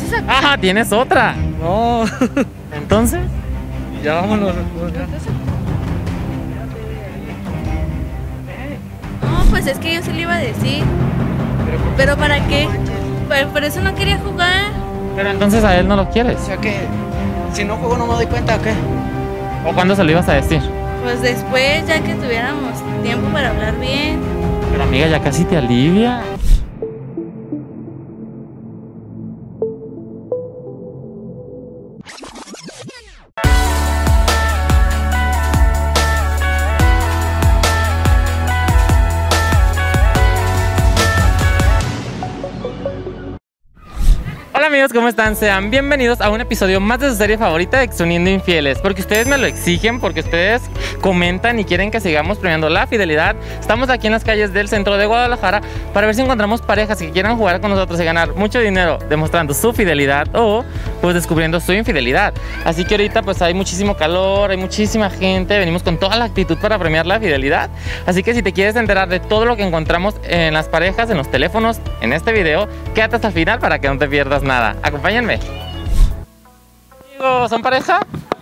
Pues esa. ¡Ah! ¿Tienes otra? No. Entonces. Ya vámonos. No, pues es que yo se le iba a decir. ¿Pero para qué? Pues por eso no quería jugar. Pero entonces a él no lo quieres. O sea que si no juego no me doy cuenta, ¿o qué? ¿O cuándo se lo ibas a decir? Pues después, ya que tuviéramos tiempo para hablar bien. Pero amiga, ya casi te alivia. Hola amigos, ¿cómo están? Sean bienvenidos a un episodio más de su serie favorita de Exuniendo Infieles. Porque ustedes me lo exigen, porque ustedes comentan y quieren que sigamos premiando la fidelidad. Estamos aquí en las calles del centro de Guadalajara para ver si encontramos parejas que quieran jugar con nosotros y ganar mucho dinero demostrando su fidelidad o pues descubriendo su infidelidad. Así que ahorita pues hay muchísimo calor, hay muchísima gente, venimos con toda la actitud para premiar la fidelidad. Así que si te quieres enterar de todo lo que encontramos en las parejas, en los teléfonos, en este video, quédate hasta el final para que no te pierdas nada. Acompáñenme. Amigos, ¿son pareja?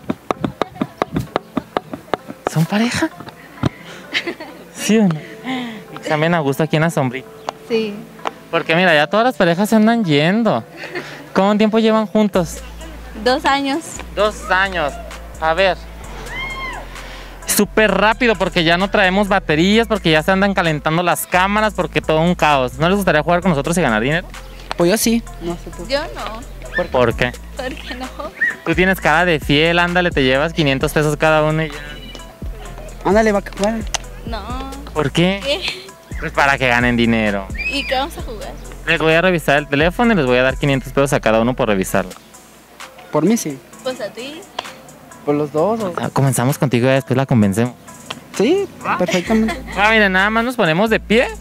¿Son pareja? ¿Sí o no? También a gusto aquí en la sombrita. Sí. Porque mira, ya todas las parejas se andan yendo. ¿Cuánto tiempo llevan juntos? 2 años. 2 años. A ver. Súper rápido porque ya no traemos baterías, porque ya se andan calentando las cámaras, porque todo un caos. ¿No les gustaría jugar con nosotros y ganar dinero? Pues yo sí. No sé tú. Yo no. ¿Por qué? ¿Por qué no? Tú tienes cara de fiel, ándale, te llevas 500 pesos cada uno y ya. Ándale, va a jugar. No. ¿Por qué? ¿Qué? Pues para que ganen dinero. ¿Y qué vamos a jugar? Les voy a revisar el teléfono y les voy a dar 500 pesos a cada uno por revisarlo. Por mí sí. Pues a ti. Por los dos. ¿O? Comenzamos contigo y después la convencemos. Sí, perfectamente. Miren, nada más nos ponemos de pie.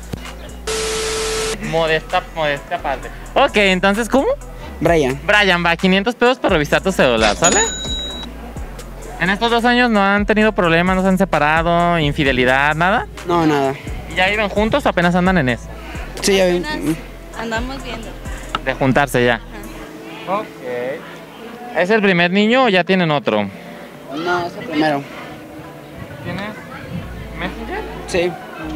Modesta parte. Ok, entonces, ¿cómo? Brian. Brian, va, 500 pesos para revisar tu celular, ¿sale? En estos 2 años no han tenido problemas, no se han separado, infidelidad, nada. No, nada. ¿Y ya viven juntos o apenas andan en eso? Sí, ya vi. Apenas andamos viendo. De juntarse ya. Ok. ¿Es el primer niño o ya tienen otro? No, es el primero. ¿Tienes Messenger? Sí.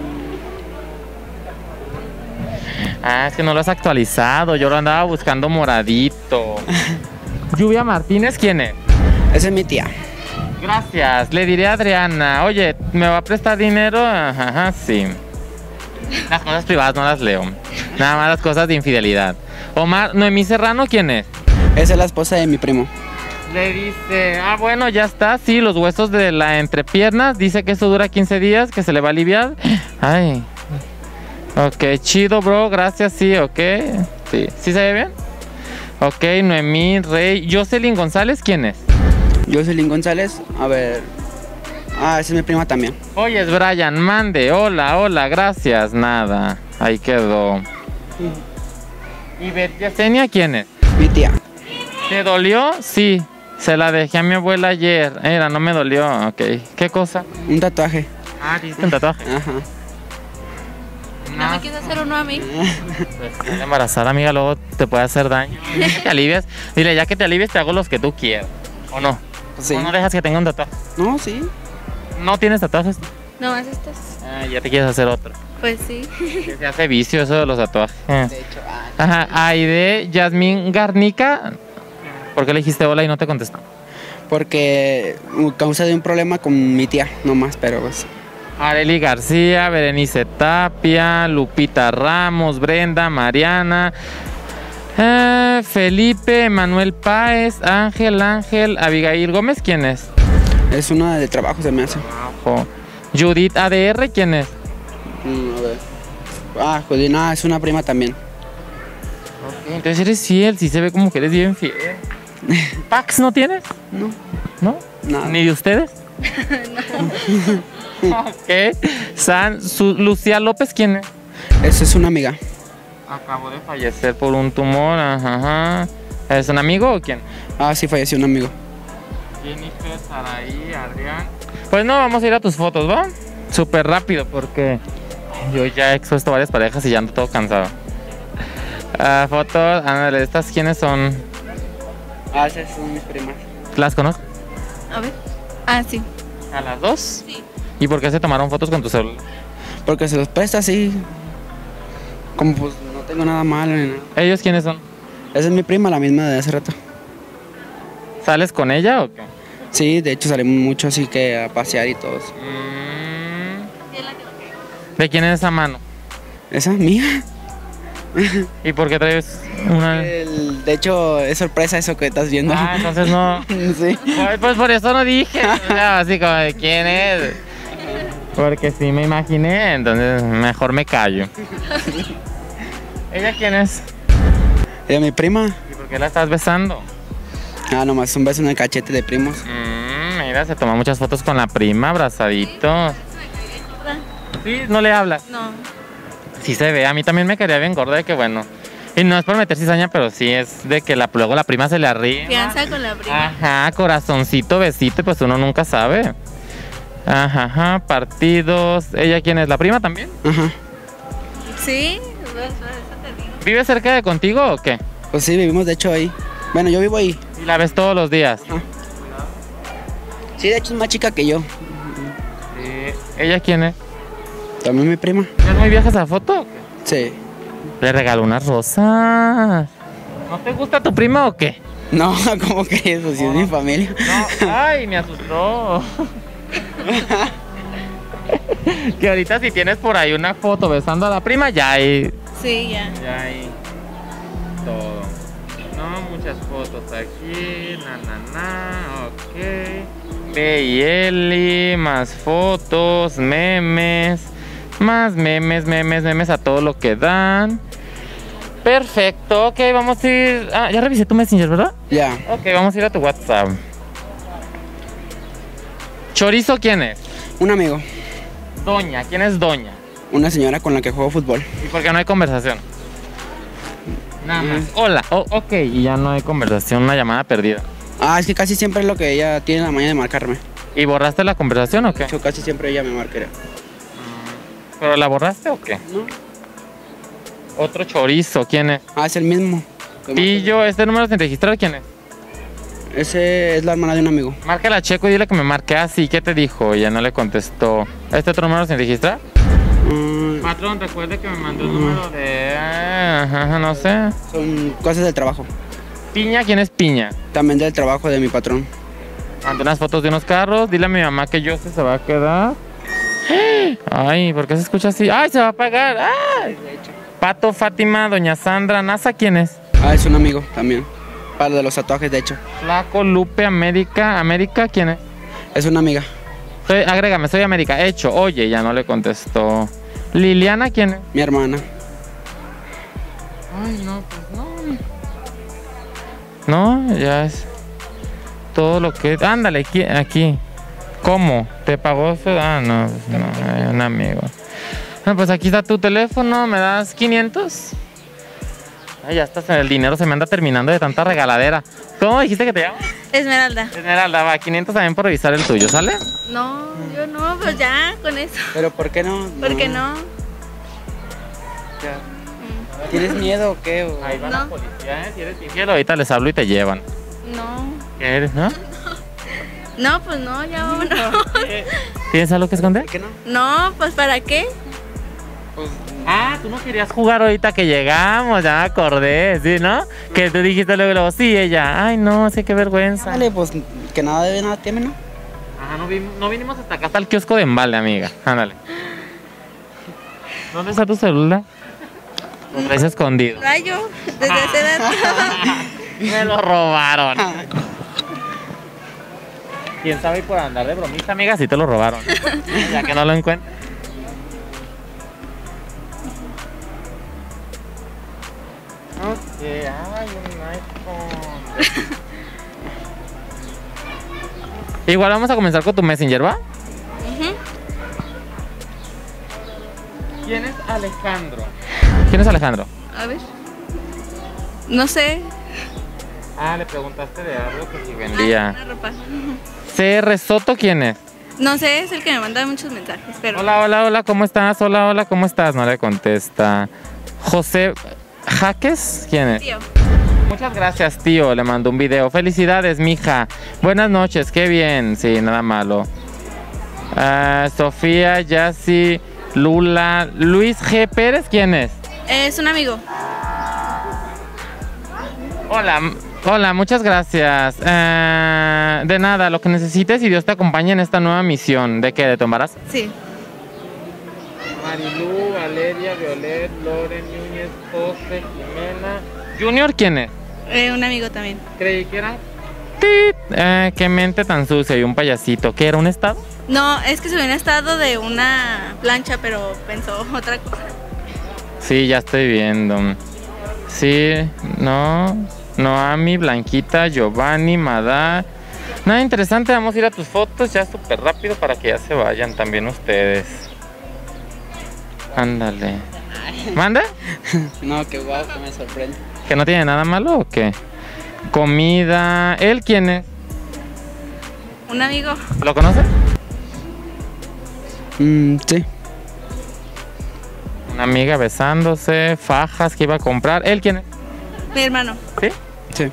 Ah, es que no lo has actualizado. Yo lo andaba buscando moradito. Lluvia Martínez, ¿quién es? Esa es mi tía. Gracias. Le diré a Adriana, oye, ¿me va a prestar dinero? Ajá, sí. Las cosas privadas no las leo. Nada más las cosas de infidelidad. Omar, Noemí Serrano, ¿quién es? Esa es la esposa de mi primo. Le dice, bueno, ya está, sí, los huesos de la entrepiernas. Dice que eso dura 15 días, que se le va a aliviar. Ay. Ok, chido, bro, gracias, sí, ok. Sí, ¿sí se ve bien? Ok, Noemí, Rey. Jocelyn González, ¿quién es? Jocelyn González. A ver. Ah, esa es mi prima también. Oye, es Brian, mande. Hola, gracias. Nada, ahí quedó. ¿Y Yesenia quién es? Mi tía. ¿Te dolió? Sí, se la dejé a mi abuela ayer. Era, no me dolió, ok. ¿Qué cosa? Un tatuaje. Ah, ¿te hiciste un tatuaje? Ajá. No me quieres hacer uno a mí. Pues, al embarazada, amiga, luego te puede hacer daño. Te alivias. Dile, ya que te alivies, te hago los que tú quieras. ¿O no? Sí. ¿O no dejas que tenga un tatuaje? No, sí. ¿No tienes tatuajes? No más estos. Ah, ya te quieres hacer otro. Pues sí. Que se hace vicio eso de los tatuajes. De hecho, Ajá, Aide Yasmín Garnica. ¿Por qué le dijiste hola y no te contestó? porque causa de un problema con mi tía, nomás, pero pues. Areli García, Berenice Tapia, Lupita Ramos, Brenda, Mariana, Felipe, Manuel Páez, Ángel, Abigail Gómez, ¿quién es? Es una de trabajo, se me hace. Judith ADR, ¿quién es? A ver. Ah, Judina es una prima también. Okay, entonces eres fiel, sí se ve como que eres bien fiel. ¿Pax no tienes? No, ¿No? nada. ¿Ni de ustedes? Ok. Lucía López, ¿quién es? Esa es una amiga. Acabó de fallecer por un tumor. Ajá. ¿Es un amigo o quién? Ah, sí, falleció un amigo. Jennifer, Saraí, Adrián. Pues no, vamos a ir a tus fotos, ¿va? Súper rápido porque yo ya he expuesto varias parejas y ya ando todo cansado. Fotos, ándale, ¿estas quiénes son? Ah, esas son mis primas. ¿Las conozco? A ver. Ah, sí. ¿A las dos? Sí. ¿Y por qué se tomaron fotos con tu celular? Porque se los presta así. Como pues no tengo nada malo ni nada. ¿Ellos quiénes son? Esa es mi prima, la misma de hace rato. ¿Sales con ella o qué? Sí, de hecho salimos mucho así que a pasear y todo eso. ¿De quién es esa mano? ¿Esa es mía? ¿Y por qué traes una...? De hecho, es sorpresa eso que estás viendo. Ah, entonces no... Sí. Pues por eso no dije. O sea, así como de quién es. Porque sí me imaginé, entonces mejor me callo. ¿Ella quién es? Ella es mi prima. ¿Y por qué la estás besando? Ah, nomás un beso en el cachete de primos. Mira, se toma muchas fotos con la prima, abrazaditos. Sí, no le hablas. No. Sí se ve, a mí también me quería bien gorda de que bueno. Y no es por meter cizaña, pero sí es de que luego la prima se le arriba. Fianza con la prima. Ajá, corazoncito, besito, y pues uno nunca sabe. Ajá, partidos. ¿Ella quién es? ¿La prima también? Ajá. Sí, eso te digo. ¿Vive cerca de contigo o qué? Pues sí, vivimos de hecho ahí. Bueno, yo vivo ahí. ¿Y la ves todos los días? Ajá. Sí, de hecho es más chica que yo. Sí. ¿Ella quién es? También mi prima. ¿Es muy vieja esa foto? Sí. Le regaló unas rosas. ¿No te gusta tu prima o qué? No, ¿cómo crees? Pues si es mi familia. No, ay, me asustó. Que ahorita si tienes por ahí una foto besando a la prima, ya hay... Sí, ya. Ya hay todo. No, muchas fotos aquí, ok. B y Eli, más fotos, memes, más memes a todo lo que dan. Perfecto, ok, vamos a ir... Ah, ya revisé tu Messenger, ¿verdad? Ya. Ok, vamos a ir a tu WhatsApp. ¿Chorizo quién es? Un amigo. Doña, ¿quién es Doña? Una señora con la que juego fútbol. ¿Y por qué no hay conversación? Nada más. Hola, ok, y ya no hay conversación, una llamada perdida. Ah, es que casi siempre es lo que ella tiene en la mañana de marcarme. ¿Y borraste la conversación o qué? De hecho, casi siempre ella me marca. ¿Pero la borraste o qué? ¿No? Otro chorizo, ¿quién es? Ah, es el mismo. Pillo, ¿este número sin registrar quién es? Ese es la hermana de un amigo. Márcala a Checo y dile que me marque así. ¿Qué te dijo? Ella no le contestó. ¿Este otro número sin registrar? Patrón, recuerde que me mandó el número de... Ajá, no sé. Son cosas del trabajo. Piña, ¿quién es Piña? También del trabajo de mi patrón. Mandó unas fotos de unos carros. Dile a mi mamá que yo se va a quedar. Ay, ¿por qué se escucha así? ¡Ay, se va a apagar! ¡Ay! Pato, Fátima, Doña Sandra, NASA, ¿quién es? Ah, es un amigo también. Para lo de los tatuajes, de hecho. Flaco, Lupe, América. ¿América quién es? Es una amiga. Agrégame, soy América. Hecho, oye, ya no le contestó. Liliana, ¿quién es? Mi hermana. Ay, no, pues no. No, ya es todo lo que... Ándale, aquí. ¿Cómo? ¿Te pagó eso? Ah, no, pues no, un amigo. Bueno, pues aquí está tu teléfono, ¿me das 500? Ay, ya estás, el dinero se me anda terminando de tanta regaladera. ¿Cómo dijiste que te llamas? Esmeralda. Esmeralda, va, 500 también por revisar el tuyo, ¿sale? No, yo no, pues ya, con eso. ¿Pero por qué no? ¿Por qué no? ¿Tienes miedo o qué? O... Ahí va No. la policía, si eres infiel, ahorita les hablo y te llevan. No. ¿Qué eres, no? No, pues no, ya vámonos. ¿Tienes algo que esconder? ¿Por qué no? No, pues ¿para qué? Pues, Ah, tú no querías jugar ahorita que llegamos, ya me acordé, ¿sí, no? Que tú dijiste luego, sí, ella. Ay, no, sí, qué vergüenza. dale, pues que nada debe, nada teme, ¿no? Ajá, no vinimos hasta acá, hasta el kiosco de Embale, amiga. Ándale. ¿Dónde está tu celular? Lo traes escondido. Rayo, desde hace edad. Me lo robaron. ¿Quién sabe? Y por andar de bromista, amiga, si te lo robaron. Ya que no lo encuentro. Ok, ay, un iPhone. Igual vamos a comenzar con tu Messenger, ¿va? Ujú. ¿Quién es Alejandro? ¿Quién es Alejandro? A ver. No sé. Ah, le preguntaste de algo que si vendía. Una ropa. CR Soto, ¿quién es? No sé, es el que me manda muchos mensajes, pero. Hola, ¿cómo estás? Hola, ¿cómo estás? No le contesta. José Jaques, ¿quién es? Tío. Muchas gracias, tío. Le mandó un video. Felicidades, mija. Buenas noches, qué bien. Sí, nada malo. Sofía, Yassi, Lula, Luis G. Pérez, ¿quién es? Es un amigo. Hola, hola, muchas gracias. De nada, lo que necesites y Dios te acompañe en esta nueva misión. ¿De qué? ¿De tu embarazo? Sí. Marilú, Valeria, Violet, Loren, Núñez, José, Jimena. ¿Junior quién es? Un amigo también. Creí que era... qué mente tan sucia y un payasito. ¿Qué era un estado? No, es que subió un estado de una plancha, pero pensó otra cosa. Sí, ya estoy viendo. Sí, no. Noami, Blanquita, Giovanni, Madá. Nada interesante, vamos a ir a tus fotos ya súper rápido para que ya se vayan también ustedes. Ándale. ¿Manda? No, qué guau, que me sorprende. ¿Que no tiene nada malo o qué? Comida. ¿Él quién es? Un amigo. ¿Lo conoce? Sí. Una amiga besándose, fajas que iba a comprar. ¿Él quién es? Mi hermano. ¿Sí? Sí.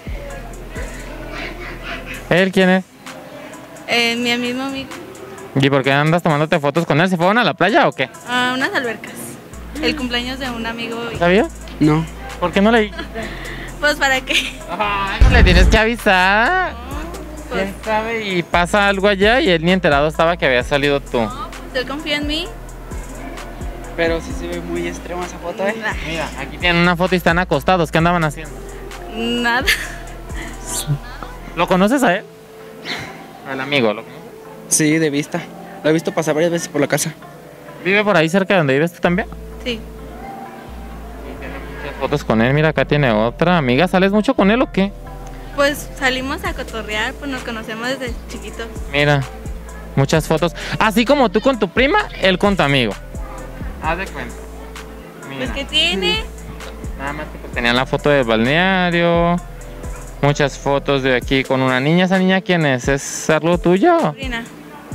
¿Él quién es? Mi mismo amigo. ¿Y por qué andas tomándote fotos con él? ¿Se fueron a la playa o qué? A unas albercas. El cumpleaños de un amigo. ¿Sabías? No. ¿Por qué no le Pues para qué. Ay, no le tienes que avisar. Pues, ¿Quién sabe? Y pasa algo allá y él ni enterado estaba que había salido tú. no, pues él confía en mí. Pero sí se ve muy extrema esa foto, ¿eh? Nah, Mira, aquí tienen una foto y están acostados. ¿Qué andaban haciendo? nada. ¿Lo conoces a él? Al amigo, ¿lo conoces? Sí, de vista. Lo he visto pasar varias veces por la casa. ¿Vive por ahí cerca de donde vives tú también? Sí. Muchas fotos con él. Mira, acá tiene otra. Amiga, ¿sales mucho con él o qué? Pues salimos a cotorrear, pues nos conocemos desde chiquitos. Mira, muchas fotos. Así como tú con tu prima, él con tu amigo. Haz de cuenta. Pues ¿qué tiene? Nada más que pues, tenían la foto del balneario. Muchas fotos de aquí con una niña. ¿Esa niña quién es? ¿Es algo tuyo? Sobrina.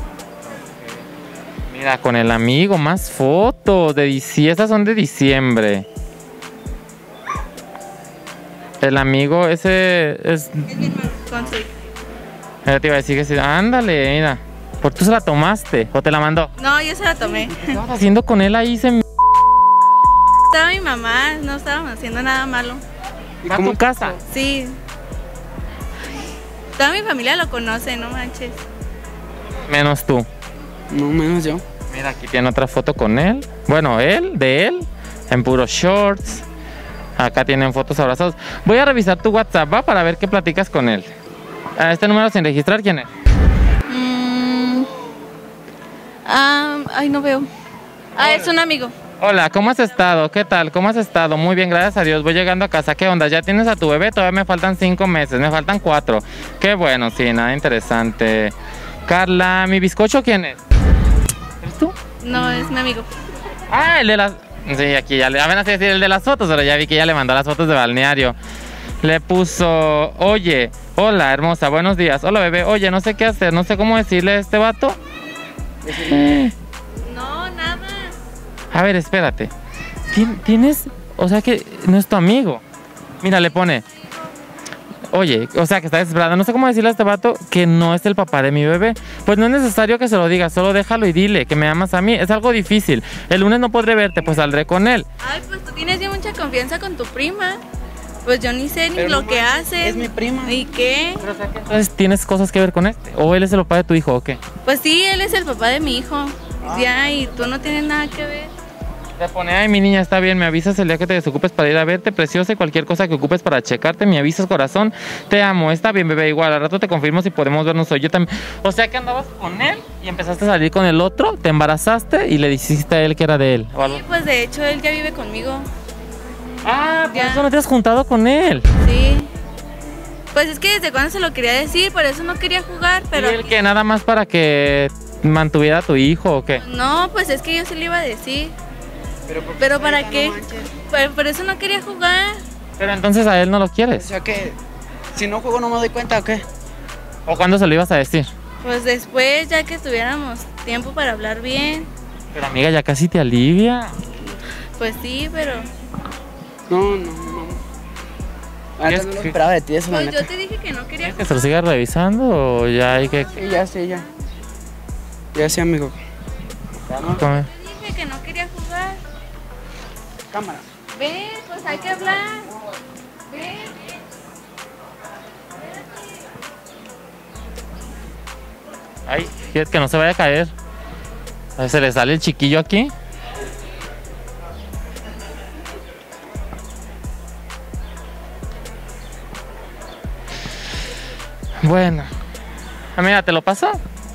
Mira, con el amigo, más fotos de diciembre. Estas son de diciembre. El amigo, ese es... Es mi hermano, con su hija. Ya te iba a decir que sí. Ándale, mira. ¿Por tú se la tomaste? ¿O te la mandó? No, yo se la tomé. ¿Qué estabas haciendo con él ahí? Estaba mi mamá, no estábamos haciendo nada malo. ¿Y ¿Va a cómo? tu casa? Sí. Toda mi familia lo conoce, no manches. Menos tú. No, menos yo. Mira, aquí tiene otra foto con él. Bueno, de él, en puros shorts. Acá tienen fotos abrazados. Voy a revisar tu WhatsApp, ¿va? Para ver qué platicas con él. A este número sin registrar, ¿quién es? Ay, no veo. Es un amigo. Hola, ¿cómo has estado? ¿Qué tal? ¿Cómo has estado? Muy bien, gracias a Dios. Voy llegando a casa. ¿Qué onda? ¿Ya tienes a tu bebé? Todavía me faltan 5 meses. Me faltan 4. Qué bueno, sí, nada interesante. Carla, ¿mi bizcocho quién es? ¿Eres tú? No, es mi amigo. Ah, el de las... Sí, aquí ya le... Apenas iba a decir el de las fotos, pero ya vi que ya le mandó las fotos de balneario. Le puso... Oye, hola, hermosa, buenos días. Hola, bebé. Oye, no sé qué hacer. No sé cómo decirle a este vato. No, nada. A ver, espérate. ¿Tienes...? O sea que no es tu amigo. Mira, le pone... Oye, o sea que está desesperada. No sé cómo decirle a este vato que no es el papá de mi bebé. Pues no es necesario que se lo diga. Solo déjalo y dile que me amas a mí. Es algo difícil. El lunes no podré verte, pues saldré con él. Ay, pues tú tienes ya mucha confianza con tu prima. Pues yo ni sé ni Pero lo no que manches, hace. es mi prima. ¿Y qué? Entonces, ¿tienes cosas que ver con este? ¿O él es el papá de tu hijo o qué? Pues sí, él es el papá de mi hijo. Ya, y tú no tienes nada que ver. Le pone, ay, mi niña, está bien, me avisas el día que te desocupes para ir a verte, preciosa, y cualquier cosa que ocupes para checarte, me avisas, corazón, te amo, está bien, bebé, igual, al rato te confirmo si podemos vernos hoy, yo también. O sea que andabas con él y empezaste a salir con el otro, te embarazaste y le dijiste a él que era de él. ¿O algo? Sí, pues de hecho él ya vive conmigo. Ah, por Ya. eso no te has juntado con él. Sí. Pues es que desde cuando se lo quería decir, por eso no quería jugar, pero... ¿Y él que nada más para que mantuviera a tu hijo o qué? No, pues es que yo sí le iba a decir. Pero ¿para qué? Por eso no quería jugar. Pero entonces a él no lo O quieres. sea que, si no juego no me doy cuenta, ¿o qué? ¿O cuándo se lo ibas a decir? Pues después, ya que tuviéramos tiempo para hablar bien. Pero amiga, ya casi te alivia. Pues sí, pero... No. Antes no lo esperaba de ti, eso la Pues neta. yo te dije que no quería ¿Que se lo siga revisando o ya hay que Sí, ya. Ya sí, amigo. comer? Te dije que no quería jugar. Cámara. Ven, pues hay que hablar. Ven. Ay, que no se vaya a caer. A ver, se le sale el chiquillo aquí. Bueno. Amiga, ¿te lo paso?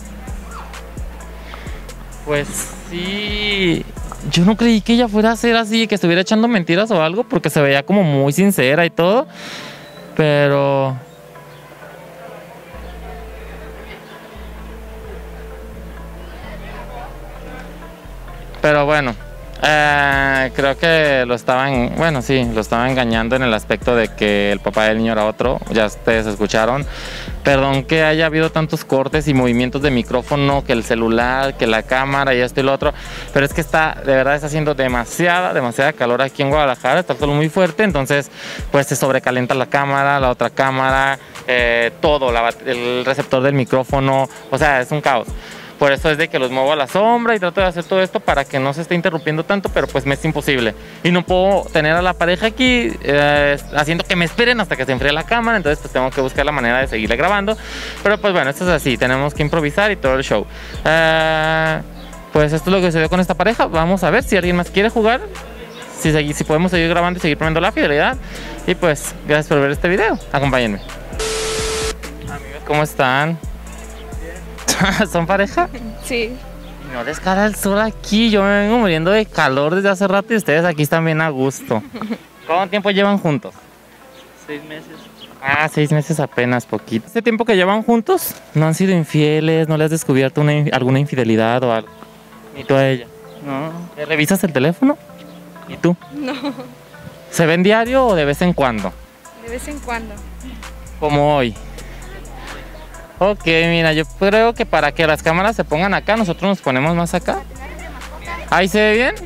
Pues sí. Yo no creí que ella fuera a ser así, que estuviera echando mentiras o algo, porque se veía como muy sincera y todo. Pero... Pero bueno, creo que lo estaban, bueno, sí, lo estaba engañando en el aspecto de que el papá del niño era otro, ya ustedes escucharon. Perdón que haya habido tantos cortes y movimientos de micrófono, que el celular, que la cámara y esto y lo otro, pero es que de verdad está haciendo demasiada calor aquí en Guadalajara, está todo muy fuerte, entonces pues se sobrecalienta la cámara, la otra cámara, todo, el receptor del micrófono, o sea, es un caos. Por eso es de que los muevo a la sombra y trato de hacer todo esto para que no se esté interrumpiendo tanto, pero pues me es imposible. Y no puedo tener a la pareja aquí haciendo que me esperen hasta que se enfríe la cámara, entonces pues tengo que buscar la manera de seguirle grabando. Pero pues bueno, esto es así, tenemos que improvisar y todo el show. Pues esto es lo que sucedió con esta pareja. Vamos a ver si alguien más quiere jugar, si podemos seguir grabando y seguir poniendo la fidelidad. Y pues gracias por ver este video, acompáñenme. Amigos, ¿cómo están? ¿Son pareja? Sí. No descara el sol aquí, yo me vengo muriendo de calor desde hace rato y ustedes aquí están bien a gusto. ¿Cuánto tiempo llevan juntos? 6 meses. Ah, 6 meses apenas, poquito. ¿Este tiempo que llevan juntos no han sido infieles? ¿No le has descubierto alguna infidelidad o algo? Ni tú a ella. No, ¿Le revisas el teléfono? ¿Y tú? No, ¿Se ven diario o de vez en cuando? de vez en cuando. Como hoy. Ok, mira, yo creo que para que las cámaras se pongan acá, nosotros nos ponemos más acá. ¿Ahí se ve bien?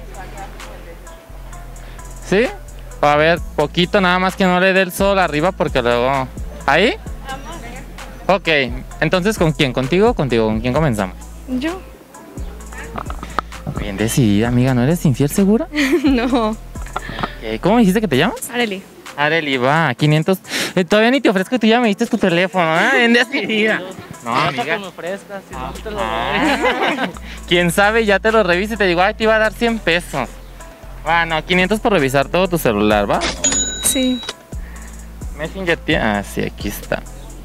¿Sí? A ver, poquito, nada más que no le dé el sol arriba porque luego... ¿Ahí? Ok, entonces ¿con quién? ¿Contigo o contigo? ¿Con quién comenzamos? ¿Yo? Bien decidida, amiga, ¿no eres infiel segura? No. Ok, ¿cómo dijiste que te llamas? Areli. Areli, va, 500... todavía ni te ofrezco y tú ya me diste tu teléfono, ¿eh? Bien decidida. No, hasta amiga. que me ofrezcas, si no te lo doy. Ah, quién sabe, ya te lo reviso y te digo, ay, te iba a dar 100 pesos. Bueno, 500 por revisar todo tu celular, ¿va? Sí. Messenger tiene... Ah, sí, aquí está.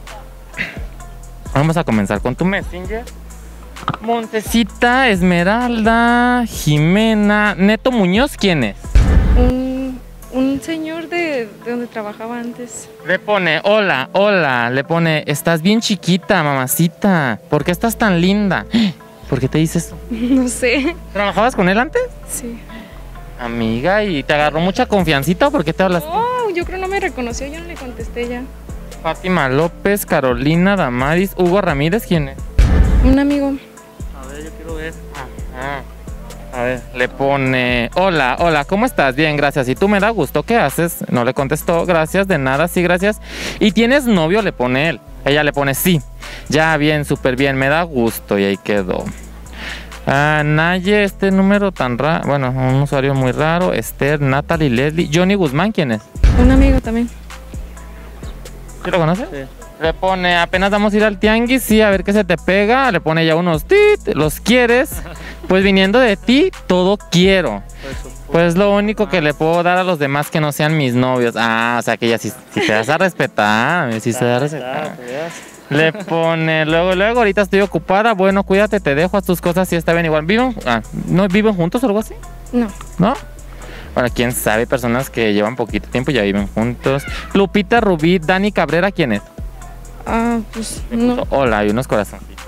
Vamos a comenzar con tu Messenger. Montecita, Esmeralda, Jimena, Neto Muñoz, ¿quién es? Un señor de donde trabajaba antes. Le pone, hola, le pone, estás bien chiquita, mamacita. ¿Por qué estás tan linda? ¿Por qué te dices eso? No sé. ¿Trabajabas con él antes? Sí. Amiga, ¿y te agarró mucha confiancita o por qué te hablas? Oh, yo creo no me reconoció, yo no le contesté ya. Fátima López, Carolina Damaris, Hugo Ramírez, ¿quién es? Un amigo. A ver, yo quiero ver. Ah, a ver, le pone, hola, ¿cómo estás? Bien, gracias. ¿Y tú me da gusto? ¿Qué haces? No le contestó, gracias, de nada, sí, gracias. ¿Y tienes novio? Le pone él. Ella le pone sí. Ya, bien, súper bien, me da gusto. Y ahí quedó. Naye, este número tan raro, bueno, un usuario muy raro. Esther, Natalie, Leslie, Johnny Guzmán, ¿quién es? Un amigo también. ¿Sí lo conoces? Sí. Le pone, apenas vamos a ir al tianguis, sí, a ver qué se te pega. Le pone ya unos tit, ¿los quieres? Pues viniendo de ti, todo quiero. Pues lo único que le puedo dar a los demás que no sean mis novios. Ah, o sea que ella sí te das a respetar, sí se da a respetar. Le pone, luego, ahorita estoy ocupada. Bueno, cuídate, te dejo a tus cosas si está bien igual. ¿No viven juntos o algo así? No. ¿No? Bueno, quién sabe, personas que llevan poquito tiempo y ya viven juntos. Lupita Rubí, Dani Cabrera, ¿quién es? Ah, pues Le no. puso hola, hay unos corazoncitos.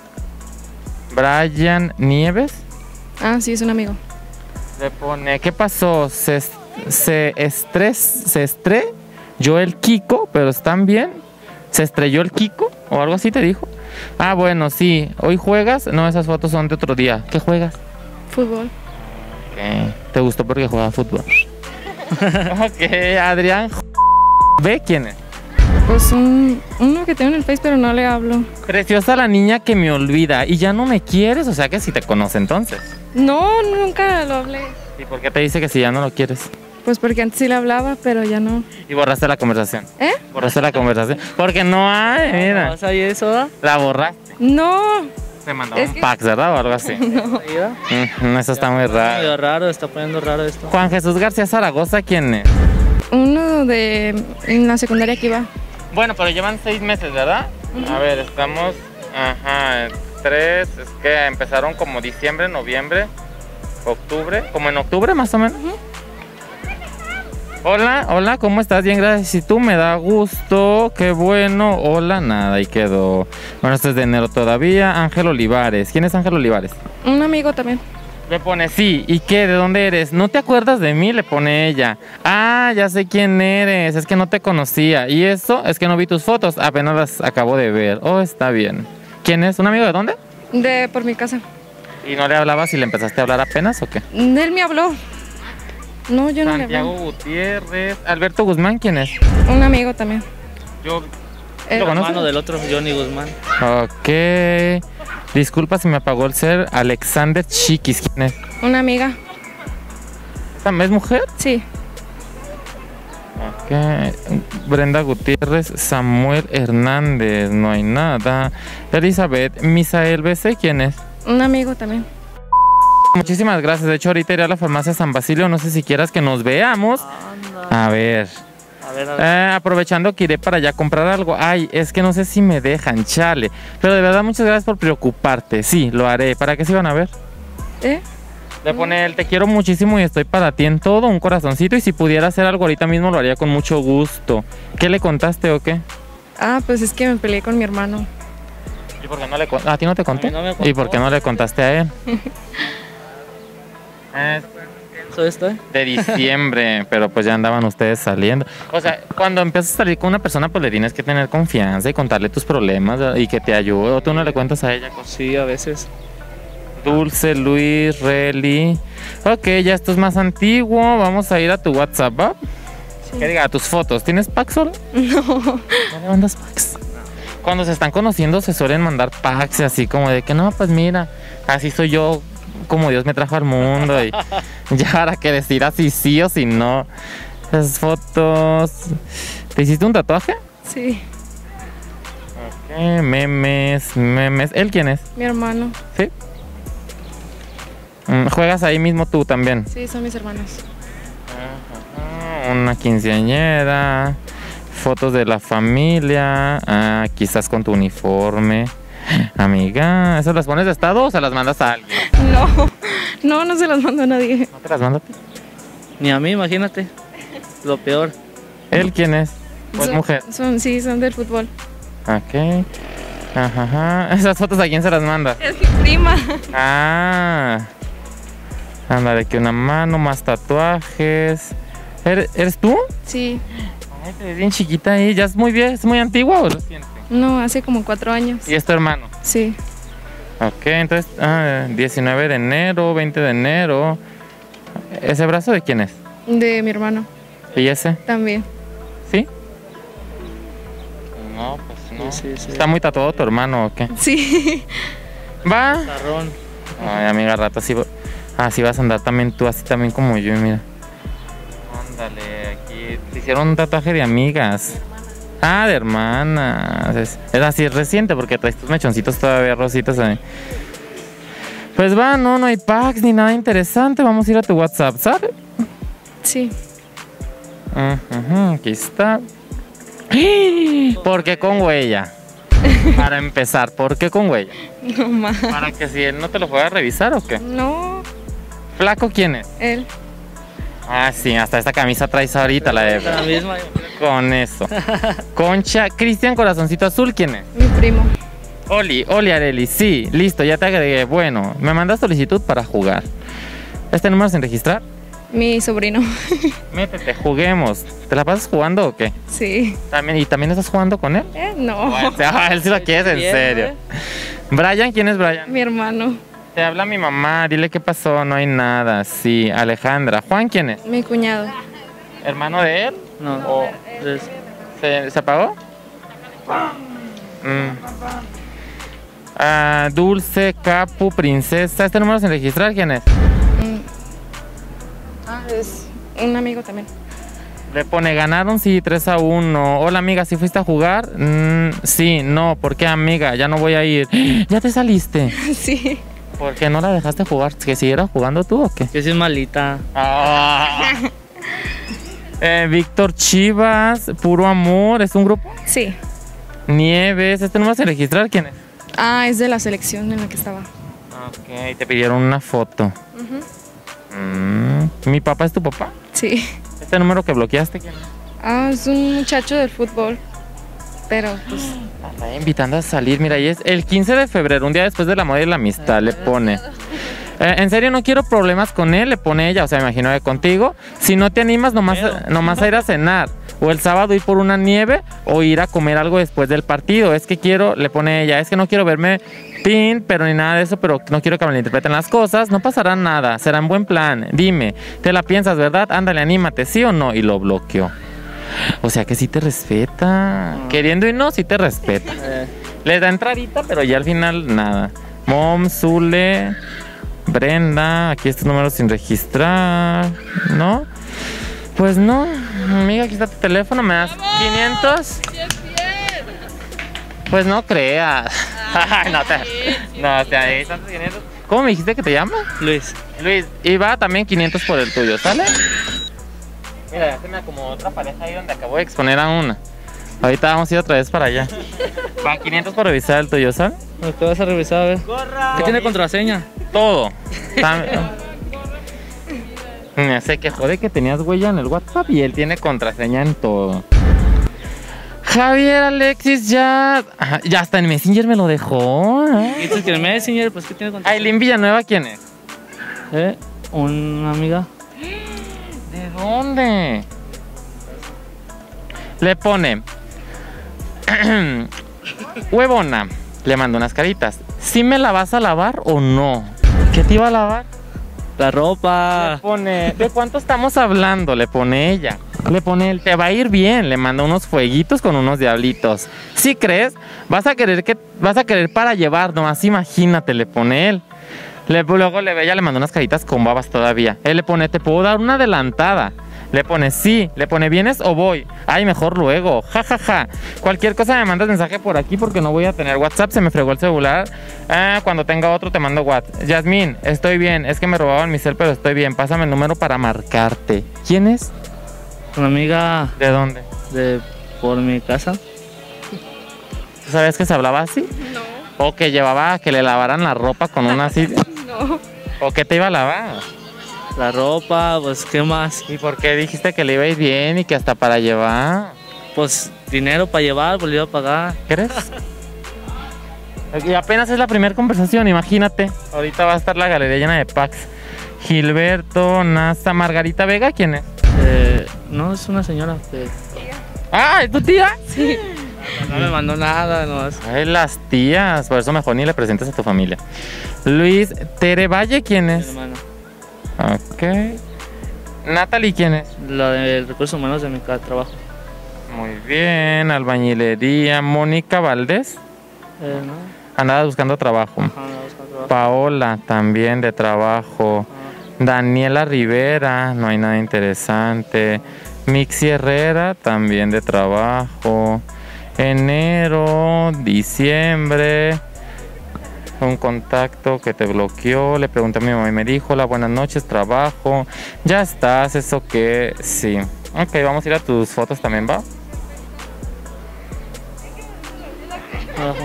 Brian Nieves Ah, sí, es un amigo. le pone, ¿qué pasó? Se estrelló el Kiko, pero ¿están bien? ¿Se estrelló el Kiko? ¿O algo así te dijo? Ah, bueno, sí. ¿Hoy juegas? No, esas fotos son de otro día. ¿Qué juegas? Fútbol. Ok. ¿Te gustó porque jugaba fútbol? Ok, Adrián B, ¿quién es? Pues uno que tengo en el Face, pero no le hablo. Preciosa la niña que me olvida y ya no me quieres, o sea que si te conoce entonces. No, nunca lo hablé. ¿Y por qué te dice que si ya no lo quieres? Pues porque antes sí le hablaba, pero ya no. Y borraste la conversación. ¿Eh? Borraste la conversación. Porque no hay, mira. ¿Vas ahí eso, da? La borraste. No. Te mandó Es un que- fax, ¿verdad? O algo así. Ahí va. Eso está muy raro. Medio raro, está poniendo raro esto. Juan Jesús García Zaragoza, ¿quién es? Uno de en la secundaria que iba. Bueno, pero llevan 6 meses, ¿verdad? A ver, estamos... Ajá, 3, es que empezaron como diciembre, noviembre, octubre, como en octubre más o menos. Hola, hola, ¿cómo estás? Bien, gracias. Y tú, me da gusto, qué bueno. Hola, nada, y quedó. Bueno, esto es de enero todavía. Ángel Olivares. ¿Quién es Ángel Olivares? Un amigo también. Le pone, sí, ¿y qué? ¿De dónde eres? ¿No te acuerdas de mí? Le pone ella. Ah, ya sé quién eres, es que no te conocía. Y eso es que no vi tus fotos, apenas las acabo de ver. Oh, está bien. ¿Quién es? ¿Un amigo de dónde? De por mi casa. ¿Y no le hablabas y le empezaste a hablar apenas o qué? Él me habló. No, yo no le Santiago hablé. Gutiérrez. Alberto Guzmán, ¿quién es? Un amigo también. Yo. Él- ¿Lo conoces? Hermano del otro, Johnny Guzmán. Ok. Disculpa si me apagó el ser. Alexander Chiquis, ¿quién es? Una amiga. ¿Es mujer? Sí. Ok. Brenda Gutiérrez, Samuel Hernández, no hay nada. Elizabeth, Misael BC, ¿quién es? Un amigo también. Muchísimas gracias. De hecho, ahorita iré a la farmacia San Basilio. No sé si quieras que nos veamos. Anda. A ver. A ver. Aprovechando que iré para allá a comprar algo. Ay, es que no sé si me dejan, chale. Pero de verdad, muchas gracias por preocuparte. Sí, lo haré. ¿Para qué se iban a ver? ¿Eh? Le pone el te quiero muchísimo y estoy para ti en todo, un corazoncito. Y si pudiera hacer algo ahorita mismo, lo haría con mucho gusto. ¿Qué le contaste o qué? Ah, pues es que me peleé con mi hermano. ¿Y por qué no le ¿A ti no te conté? A mí no me contó. ¿Y por qué no le contaste a él? Eso esto, De diciembre, pero pues ya andaban ustedes saliendo. O sea, cuando empiezas a salir con una persona, pues le tienes que tener confianza y contarle tus problemas, ¿verdad? Y que te ayude. O tú no le cuentas a ella cosas. Sí, a veces. Dulce, Luis, Relly. Ok, ya esto es más antiguo. Vamos a ir a tu WhatsApp, ¿va? Sí. Que diga, tus fotos. ¿Tienes packs solo? No. ¿No le mandas packs? Cuando se están conociendo se suelen mandar packs así como de que no, pues mira, así soy yo, como Dios me trajo al mundo. Y ya para que decir así sí o si no. Las fotos. ¿Te hiciste un tatuaje? Sí. Ok, memes, memes. ¿Él quién es? Mi hermano. ¿Sí? ¿Juegas ahí mismo tú también? Sí, son mis hermanos. Una quinceañera, fotos de la familia, quizás con tu uniforme. Amiga, ¿esas las pones de estado o se las mandas a alguien? No se las mando a nadie. ¿No te las mandas? Ni a mí, imagínate. Lo peor. ¿Él quién es? Pues Son- mujer. Sí, son del fútbol. Ok. Ajá. ¿Esas fotos a quién se las manda? Es mi prima. Ah. Ándale, que una mano, más tatuajes. ¿Eres tú? Sí. Ay, te ves bien chiquita ahí. ¿Ya es muy bien, es muy antigua o reciente? No, hace como 4 años. ¿Y es tu hermano? Sí. Ok, entonces, 19 de enero, 20 de enero. ¿Ese brazo de quién es? De mi hermano ¿Y ese? también. ¿Sí? No, pues no. Sí, sí, sí. ¿Está muy tatuado tu hermano o qué? Sí. ¿Va? Tarrón. Ay, amiga, rato así vas a andar también tú, así también como yo, mira. Ándale, aquí te hicieron un tatuaje de amigas. Ah, de hermanas. Es así, es reciente porque traes tus mechoncitos todavía rositas ahí. Pues va, no hay packs ni nada interesante. Vamos a ir a tu WhatsApp, ¿sabes? Sí. Aquí está. ¿Por qué con huella? Para empezar, ¿por qué con huella? No más. Para que si él no te lo fuera a revisar o qué. No, ¿Flaco quién es? él. Ah, sí, hasta esta camisa traes ahorita, la La de... misma. Con eso. Concha, Cristian Corazoncito Azul, ¿quién es? Mi primo. Oli Areli, sí, listo, ya te agregué. Bueno, me mandas solicitud para jugar. ¿Este número sin registrar? Mi sobrino. Métete, juguemos. ¿Te la pasas jugando o qué? Sí. ¿Y también estás jugando con él? No. Él sí lo quieres, en Bien, serio. ¿eh? Brian, ¿quién es Brian? Mi hermano. Te habla mi mamá, dile qué pasó, no hay nada. Sí, Alejandra. ¿Juan quién es? Mi cuñado. ¿Hermano de él? No. ¿O Es- se apagó? Dulce, Capu, Princesa. ¿Este número sin registrar quién es? Es un amigo también. Le pone, ganaron, sí, 3-1. Hola, amiga, ¿sí fuiste a jugar? Sí, no, ¿por qué, amiga? Ya no voy a ir. ¿Ya te saliste? Sí. ¿Por qué no la dejaste jugar? ¿Que siguieras jugando tú o qué? Que sí es malita. Víctor Chivas, Puro Amor, ¿es un grupo? Sí. Nieves, ¿este número sin registrar quién es? Es de la selección en la que estaba. Ok, te pidieron una foto. ¿Mi papá es tu papá? Sí. ¿Este número que bloqueaste quién es? Es un muchacho del fútbol. Pero pues. Está invitando a salir, mira, y es el 15 de febrero, un día después del amor y la amistad, le pone. En serio, no quiero problemas con él, le pone ella, o sea, me imagino que contigo. Si no te animas, nomás a ir a cenar. O el sábado ir por una nieve o ir a comer algo después del partido. Es que quiero, le pone ella, es que no quiero verme pin, pero ni nada de eso, pero no quiero que me interpreten las cosas. No pasará nada, será un buen plan. Dime, ¿te la piensas, verdad? Ándale, anímate, ¿sí o no? Y lo bloqueó. O sea que sí te respeta. Queriendo y no, sí te respeta. Le da entradita, pero ya al final nada. Mom, Zule, Brenda, aquí estos números sin registrar, ¿no? Pues no, amiga, aquí está tu teléfono, ¿me das 500? Pues no creas. No te ahí están 500. ¿Cómo me dijiste que te llamas? Luis. Luis, y va también 500 por el tuyo, ¿sale? Mira, ya se me acomodó otra pareja ahí donde acabo de exponer a una. Ahorita vamos a ir otra vez para allá. Va 500 por revisar el tuyo, ¿sabes? ¿Qué vas a revisar? A ver. ¿Qué tiene contraseña? Todo. Me se quejó de que tenías huella en el WhatsApp y él tiene contraseña en todo. Javier Alexis ya hasta en Messenger me lo dejó. Dices que el Messenger, pues ¿qué tiene contraseña? Ailín Villanueva, ¿quién es? Una amiga. ¿De dónde? Le pone huevona, le mando unas caritas. ¿Sí me la vas a lavar o no? ¿Qué te iba a lavar? La ropa. Le pone, ¿de cuánto estamos hablando? Le pone ella. Le pone él, te va a ir bien. Le manda unos fueguitos con unos diablitos. ¿Sí crees? Vas a querer para llevar, nomás imagínate, le pone él. Luego ella le manda unas caritas con babas todavía. Él le pone, te puedo dar una adelantada. Le pone, sí. Le pone, ¿vienes o voy? Ay, mejor luego. Ja, ja, ja. Cualquier cosa me mandas mensaje por aquí porque no voy a tener WhatsApp. Se me fregó el celular. Cuando tenga otro te mando WhatsApp. Yasmín, estoy bien. Es que me robaban mi cel, pero estoy bien. Pásame el número para marcarte. ¿Quién es? Una amiga ¿De dónde? por mi casa. ¿Tú sabías que se hablaba así? No. ¿O que llevaba a que le lavaran la ropa con una así? No. ¿O qué te iba a lavar? La ropa, pues ¿qué más? ¿Y por qué dijiste que le iba a ir bien y que hasta para llevar? Pues dinero para llevar, pues le iba a pagar. ¿Crees? Y apenas es la primera conversación, imagínate. Ahorita va a estar la galería llena de packs. Gilberto, Nasa, Margarita Vega, ¿quién es? No, es una señora. ¡Ah, es tu tía! Sí. No me mandó nada, no. Ay, las tías, por eso mejor ni le presentes a tu familia. Luis Terevalle, ¿quién Mi es? hermano. Ok. Natalie, ¿quién es? La de recursos humanos de mi trabajo. Muy bien, albañilería. Mónica Valdés, ¿No? andaba buscando trabajo. No, busco trabajo. Paola, también de trabajo. Daniela Rivera, no hay nada interesante. Mixi Herrera, también de trabajo. Enero, diciembre. Un contacto que te bloqueó. Le pregunté a mi mamá y me dijo, hola, buenas noches, trabajo. Ya estás, eso que sí. Ok, vamos a ir a tus fotos también, ¿va? Abajo.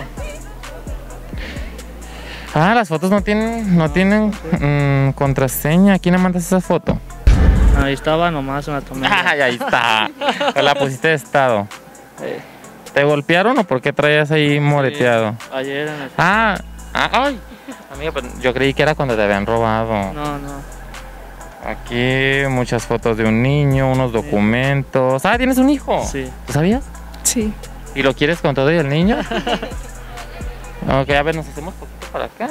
Las fotos no tienen contraseña. ¿A quién le mandas esa foto? Ahí estaba, nomás una tomé. Ay, ahí está. La pusiste de estado. ¿Te golpearon o por qué traías ahí moreteado? Ayer en el... Ay. Amiga, pues yo creí que era cuando te habían robado. No. Aquí muchas fotos de un niño, unos documentos. ¿Tienes un hijo? Sí. ¿Tú sabías? Sí. ¿Y lo quieres con todo y el niño? Ok, a ver, nos hacemos poquito para acá.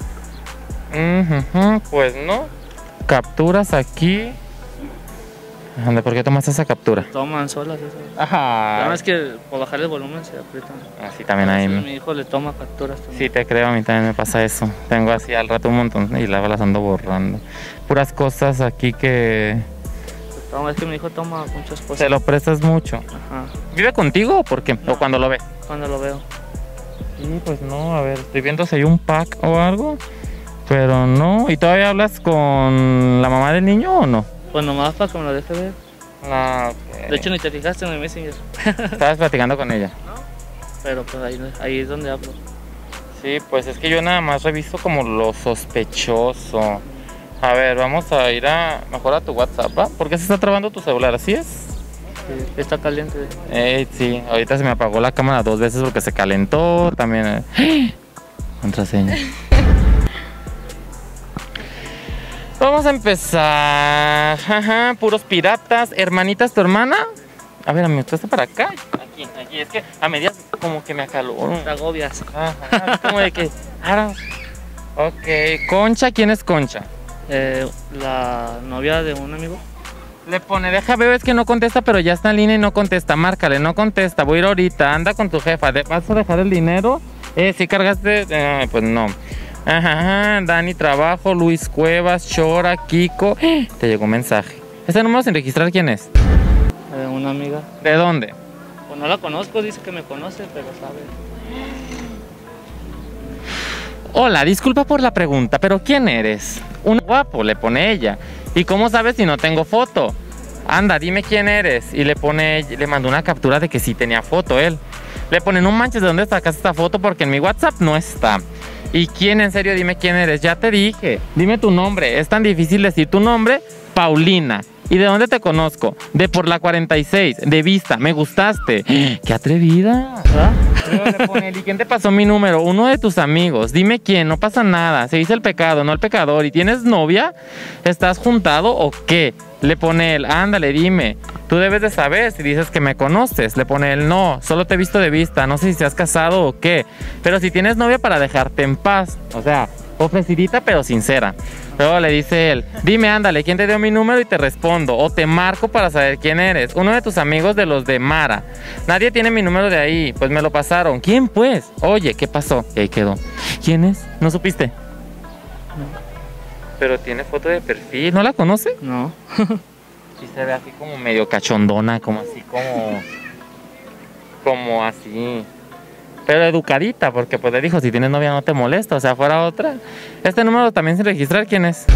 Pues no. Capturas aquí. Anda, ¿por qué tomaste esa captura? Toman solas esas. Ajá. Nada más que por bajar el volumen se aprietan. Así también ahí. Mi hijo le toma capturas también. Sí, te creo, a mí también me pasa eso. Tengo así al rato un montón y luego las ando borrando. Puras cosas aquí que... No, es que mi hijo toma muchas cosas. ¿Se lo prestas mucho? Ajá. ¿Vive contigo o por qué? No. ¿O cuando lo ves? Cuando lo veo. Sí, pues no, a ver, estoy viendo si hay un pack o algo, pero no. ¿Y todavía hablas con la mamá del niño o no? Pues nomás para que me lo deje ver. No, ok. De hecho, ni te fijaste en el Messenger. Estabas platicando con ella. Pero pues ahí es donde hablo. Sí, pues es que yo nada más reviso como lo sospechoso. A ver, vamos a ir mejor a tu WhatsApp, ¿va? ¿Por qué se está trabando tu celular? ¿Así es? Sí, está caliente. Sí, ahorita se me apagó la cámara 2 veces porque se calentó también. Contraseña. Vamos a empezar. Ajá, puros piratas. Hermanitas, ¿tu hermana? A ver, amigo, ¿tú estás para acá? Aquí, es que a medias como que me acaloro. Te agobias. Ajá, es como de que... Ok, Concha, ¿quién es Concha? La novia de un amigo. Le pone, deja ver, es que no contesta, pero ya está en línea y no contesta. Márcale, no contesta, voy a ir ahorita, anda con tu jefa. ¿Vas a dejar el dinero? ¿Sí cargaste? Pues no. Ajá, Dani Trabajo, Luis Cuevas, Chora, Kiko. Te llegó un mensaje. ¿Este número sin registrar quién es? Una amiga. ¿De dónde? Pues no la conozco, dice que me conoce, pero sabe. Hola, disculpa por la pregunta, pero ¿quién eres? Un guapo, le pone ella. ¿Y cómo sabes si no tengo foto? Anda, dime quién eres. Y le mandó una captura de que sí tenía foto él. Le pone, no manches, ¿de dónde sacaste esta foto? Porque en mi WhatsApp no está. ¿Y quién? En serio, dime quién eres. Ya te dije. Dime tu nombre. Es tan difícil decir tu nombre. Paulina. ¿Y de dónde te conozco? De por la 46, de vista, me gustaste. ¡Qué atrevida! ¿Verdad? Luego le pone, ¿y quién te pasó mi número? Uno de tus amigos. Dime quién, no pasa nada. Se dice el pecado, no el pecador. ¿Y tienes novia? ¿Estás juntado o qué? Le pone él, ándale, dime. Tú debes de saber si dices que me conoces. Le pone él, no, solo te he visto de vista. No sé si te has casado o qué. Pero si tienes novia para dejarte en paz. O sea, ofrecidita pero sincera. Luego le dice él, dime, ándale, ¿quién te dio mi número? Y te respondo, o te marco para saber quién eres. Uno de tus amigos de los de Mara. Nadie tiene mi número de ahí, pues me lo pasaron. ¿Quién pues? Oye, ¿qué pasó? Y ahí quedó. ¿Quién es? ¿No supiste? No. Pero tiene foto de perfil, ¿no la conoce? No. Sí se ve así como medio cachondona, como así. Pero educadita, porque pues le dijo, si tienes novia no te molesta, o sea, fuera otra. Este número también sin registrar, ¿quién es?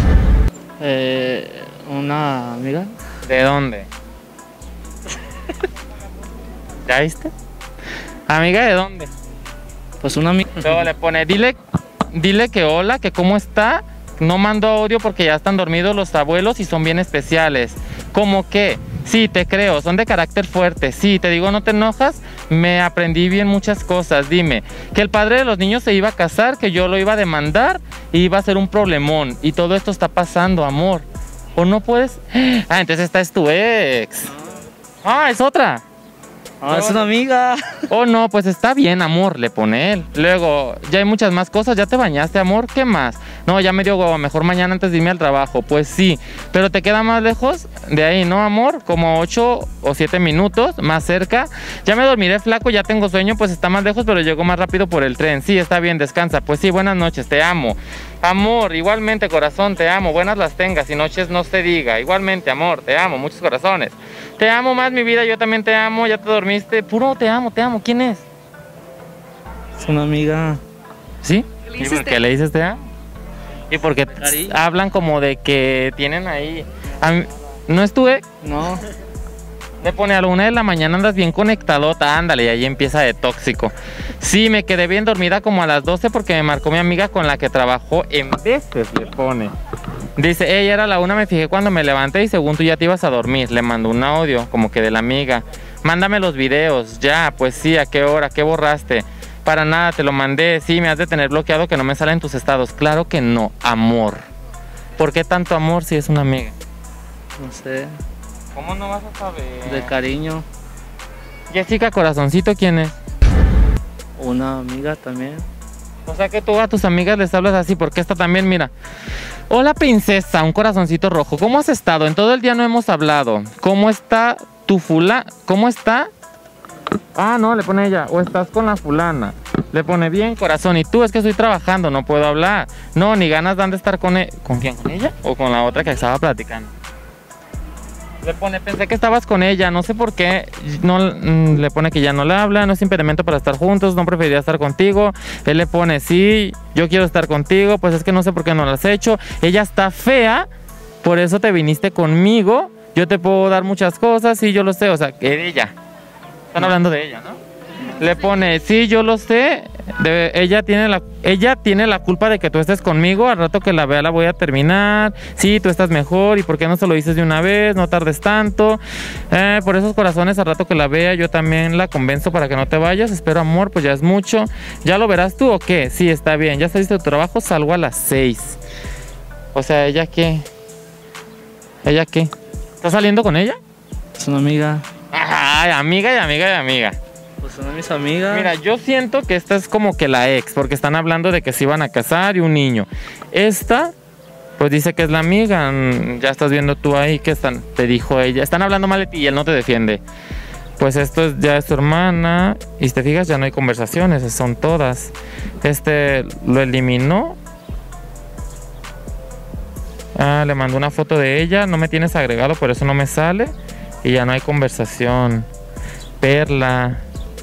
Una amiga. ¿De dónde? ¿Ya viste? ¿Amiga de dónde? Pues una amiga. Luego le pone, dile que hola, que cómo está. No mando audio porque ya están dormidos los abuelos y son bien especiales. ¿Cómo qué? Sí, te creo, son de carácter fuerte. Sí, te digo, no te enojas. Me aprendí bien muchas cosas. Dime, que el padre de los niños se iba a casar, que yo lo iba a demandar y iba a ser un problemón. Y todo esto está pasando, amor. ¿O no puedes? Ah, entonces esta es tu ex. Ah, es otra. Ah, es una amiga. Oh, no, pues está bien, amor, le pone él. Luego, ya hay muchas más cosas, ¿ya te bañaste, amor? ¿Qué más? No, ya me dio huevo, mejor mañana antes de irme al trabajo. Pues sí, pero te queda más lejos de ahí, ¿no, amor? Como 8 o 7 minutos, más cerca. Ya me dormiré, flaco, ya tengo sueño, pues está más lejos, pero llego más rápido por el tren. Sí, está bien, descansa. Pues sí, buenas noches, te amo. Amor, igualmente, corazón, te amo. Buenas las tengas y noches no se diga. Igualmente, amor, te amo, muchos corazones. Te amo más, mi vida, yo también te amo. Ya te dormiste. Puro te amo, te amo. ¿Quién es? Es una amiga. ¿Sí? ¿Y por qué le dices te amo? ¿Y porque hablan como de que tienen ahí? ¿No es tu ex? No. Le pone a la 1 de la mañana, andas bien conectadota, ándale, y ahí empieza de tóxico. Sí, me quedé bien dormida como a las 12 porque me marcó mi amiga con la que trabajó en veces, le pone. Dice, ella era la 1, me fijé cuando me levanté y según tú ya te ibas a dormir. Le mandó un audio, como que de la amiga. Mándame los videos, ya, pues sí, ¿a qué hora? ¿Qué borraste? Para nada, te lo mandé, sí, me has de tener bloqueado que no me salen tus estados. Claro que no, amor. ¿Por qué tanto amor si es una amiga? No sé. ¿Cómo no vas a saber? De cariño. Jessica Corazoncito, ¿quién es? Una amiga también. O sea que tú a tus amigas les hablas así, porque esta también, mira. Hola princesa, un corazoncito rojo. ¿Cómo has estado? En todo el día no hemos hablado. ¿Cómo está tu fulana? ¿Cómo está? Ah, no, le pone ella. O estás con la fulana. Le pone bien corazón. Y tú, es que estoy trabajando, no puedo hablar. No, ni ganas dan de estar con ella. ¿Con quién? ¿Con ella? ¿O con la otra que estaba platicando? Le pone, pensé que estabas con ella, no sé por qué. No, le pone que ya no le habla, no es impedimento para estar juntos, no preferiría estar contigo. Él le pone, sí, yo quiero estar contigo, pues es que no sé por qué no lo has hecho. Ella está fea, por eso te viniste conmigo. Yo te puedo dar muchas cosas, sí, yo lo sé, o sea, que de ella. Están hablando de ella, ¿no? Le pone, sí, yo lo sé. Ella tiene la culpa de que tú estés conmigo. Al rato que la vea la voy a terminar. Sí, tú estás mejor. ¿Y por qué no se lo dices de una vez? No tardes tanto. Por esos corazones, al rato que la vea yo también la convenzo para que no te vayas. Espero amor, pues ya es mucho. ¿Ya lo verás tú o qué? Sí, está bien. Ya saliste de tu trabajo, salgo a las 6. O sea, ¿ella qué? ¿Ella qué? ¿Estás saliendo con ella? Es una amiga. Ay, amiga y amiga y amiga. Pues son mis amigas. Mira, yo siento que esta es como que la ex, porque están hablando de que se iban a casar y un niño. Esta, pues dice que es la amiga. Ya estás viendo tú ahí que te dijo ella. Están hablando mal de ti y él no te defiende. Pues esto ya es su hermana. Y si te fijas, ya no hay conversaciones, son todas. Lo eliminó. Ah, le mandó una foto de ella. No me tienes agregado, por eso no me sale. Y ya no hay conversación. Perla.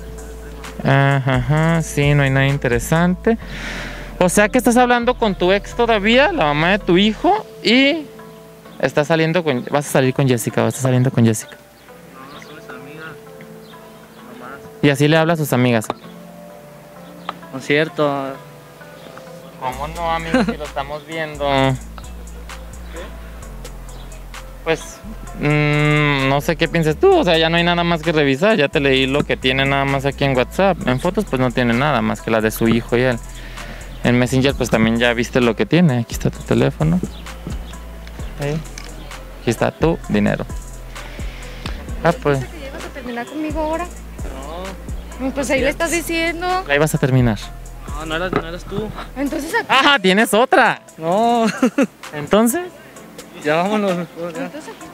Ajá, sí, no hay nada interesante. O sea que estás hablando con tu ex todavía, la mamá de tu hijo, y estás saliendo con... Vas a salir con Jessica, o estás saliendo con Jessica. No, son mis amigas. No más. Y así le habla a sus amigas. No es cierto. ¿Cómo no, amigo? Si lo estamos viendo. Pues... no sé qué piensas tú, o sea, ya no hay nada más que revisar, ya te leí lo que tiene nada más aquí en WhatsApp. En fotos pues no tiene nada más que la de su hijo y él. En Messenger pues también ya viste lo que tiene. Aquí está tu teléfono. Ahí. Aquí está tu dinero. Ah, pues. ¿Que llegas a terminar conmigo ahora? No. Pues ahí le estás diciendo. Ahí vas a terminar. No eras tú. Entonces aquí. ¡Ah! ¿Tienes otra? No. Entonces. Ya vámonos mejor, ya. Entonces aquí.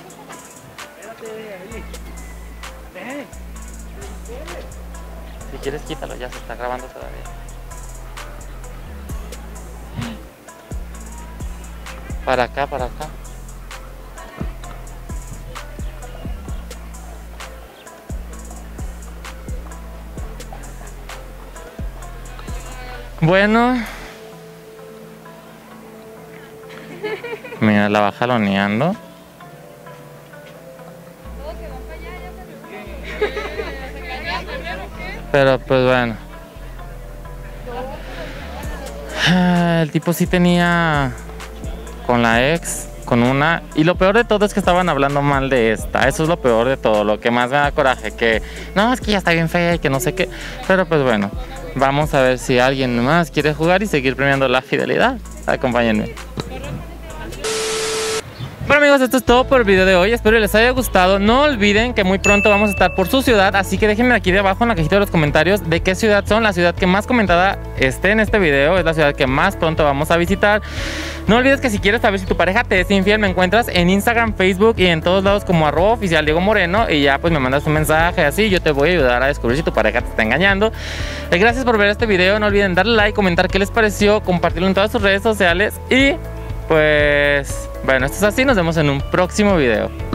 Si quieres quítalo, ya se está grabando todavía. Para acá, para acá. Bueno. Mira, la va jaloneando. Pero pues bueno. El tipo sí tenía con la ex, con una. Y lo peor de todo es que estaban hablando mal de esta. Eso es lo peor de todo. Lo que más me da coraje. Que no, es que ya está bien fea y que no sé qué. Pero pues bueno. Vamos a ver si alguien más quiere jugar y seguir premiando la fidelidad. Acompáñenme. Bueno amigos, esto es todo por el video de hoy, espero que les haya gustado. No olviden que muy pronto vamos a estar por su ciudad, así que déjenme aquí debajo en la cajita de los comentarios de qué ciudad son. La ciudad que más comentada esté en este video es la ciudad que más pronto vamos a visitar. No olvides que si quieres saber si tu pareja te es infiel, me encuentras en Instagram, Facebook y en todos lados como @oficial Diego Moreno. Y ya pues me mandas un mensaje así, yo te voy a ayudar a descubrir si tu pareja te está engañando. Gracias por ver este video, no olviden darle like, comentar qué les pareció, compartirlo en todas sus redes sociales y... pues bueno, esto es así, nos vemos en un próximo video.